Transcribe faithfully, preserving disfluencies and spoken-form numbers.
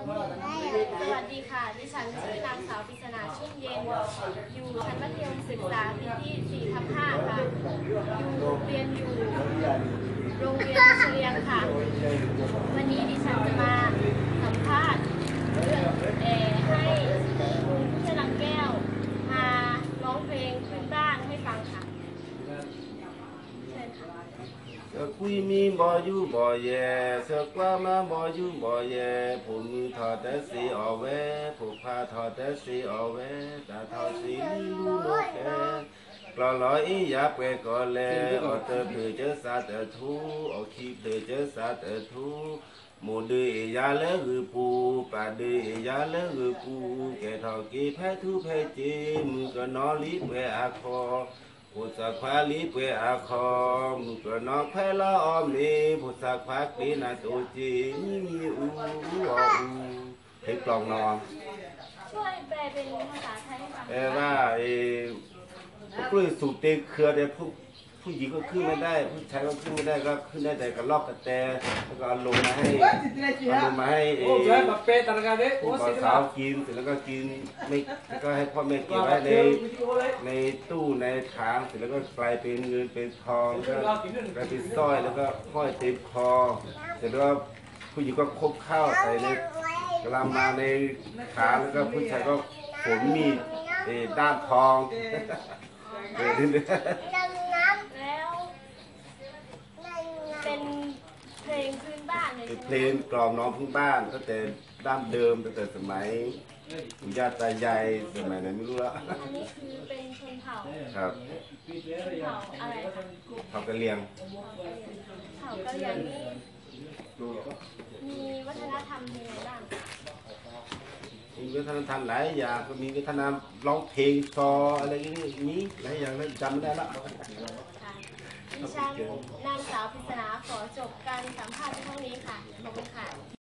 สวัสดีค่ะดิฉันชื่อนางสาวปริศนาชุ่มเย็นอยู่ชั้นมัธยมศึกษาปีที่สี่ทับห้าค่ะอยู่เรียนอยู่โรงเรียนเฉลียงค่ะวันนี้ดิฉันจะมาสัมภาษณ์เรื่องเอให้คุณผู้ชลังแก้วมาร้องเพลงพื้นบ้านให้ฟังค่ะเชิญค่ะสกุยมีบ่อยู่บ่แย่สกว่ามาบ่อยู่บ่แย่ผมมือถอดแต่สีออกแวผูกผ้าถอดแต่สีออกแวตาถอดสีลูกแกกลอลอยอยากไปก่อนแลออเตอเธอเจอสาเตอทูออกคีเธอเจอสาเตอทูหมูดื้อยาเลือปูป่าดื้อยาเลือปูแกถอกีแพ้ทุแพ้จีมือก็นอลิเวอาคอผู้สักพาลีเปอาคอมุกนอกแพละอมนีผู้สักพาปีนาตูจีมีมีอูอูอูเพลงกลองนอนช่วยแปลเป็นภาษาไทยให้ฟังแปลว่าไอ้กล้วยสูบเตะเครือเด็กผู้ผู้หญิงก็ขึ้นไม่ได้ผู้ชายก็ขึ้นไม่ได้ก็ขึ้นได้แต่กระลอกกระแตแล้วก็เอาลงมาให้เอาลงมาให้ไอ้ผู้สาวกินเสร็จแล้วก็กินไม่แล้วก็ให้พ่อแม่เก็บไว้ในในตู้ในถังเสร็จแล้วก็กลายเป็นเงินเป็นทองก็กลายเป็นสร้อยแล้วก็ห้อยเต็มคอเสร็จแล้วผู้หญิงก็คบข้าวใส่ในกระมาในขาแล้วก็ผู้ชายก็ฝนมีดด้ามทองแล้วเป็นเพลงพื้นบ้านเลยใช่ไหมเพลงกล่อมน้องพื้นบ้านตั้งแต่ดั้งเดิมตั้งแต่สมัยปู่ย่าตายายสมัยไหนไม่รู้ละอันนี้คือเป็นชนเผ่าครับชนเผ่าอะไรคะเผ่ากะเหรี่ยงเผ่ากะเหรี่ยงนี่มีวัฒนธรรมยังไงบ้างมีวัฒนธรรมหลายอย่างก็มีวัฒนธรรมร้องเพลงซออะไรอย่างนี้มีหลายอย่างแล้วจำไม่ได้ละดิฉันนางสาวปริศนาขอจบการสัมภาษณ์เท่านี้ค่ะขอบคุณค่ะ